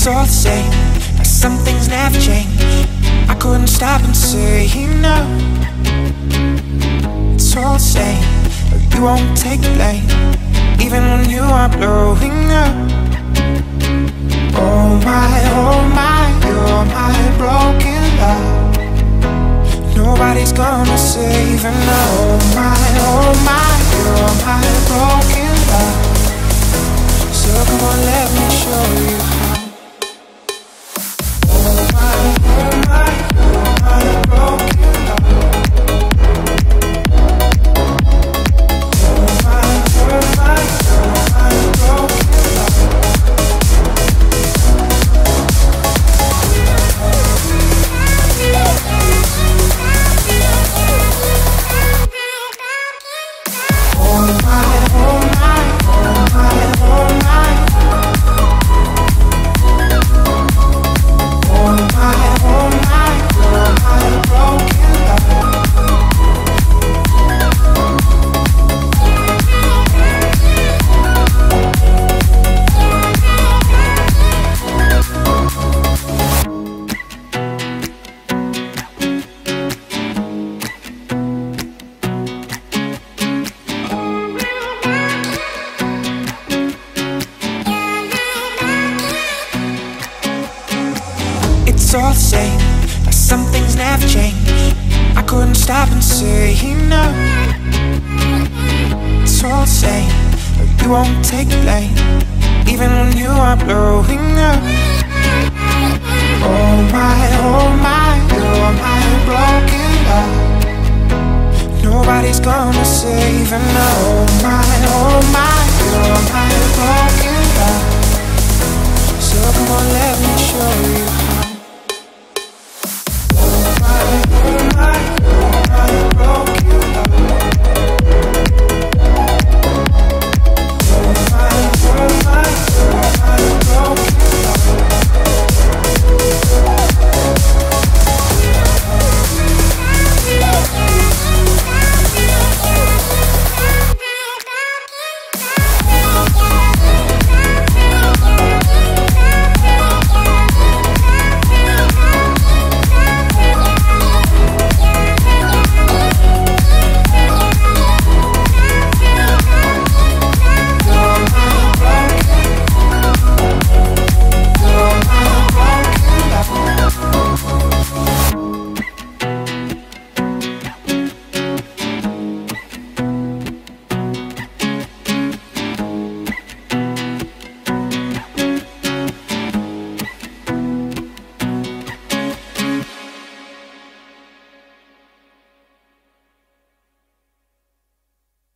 It's all the same, like some things never change. I couldn't stop and say no. It's all the same, but you won't take the blame, even when you are blowing up. Oh my, you're my broken love. Nobody's gonna save her now. Oh my, you're my broken love. So come on, let me show you how. Oh my, you're my broken love. Oh my, you're my broken love. It's all the same, like some things never change. I couldn't stop and say no. It's all the same, but you won't take the blame, even when you are blowing up. Oh my, you're my broken love. Nobody's gonna save her now. Oh my, you're my broken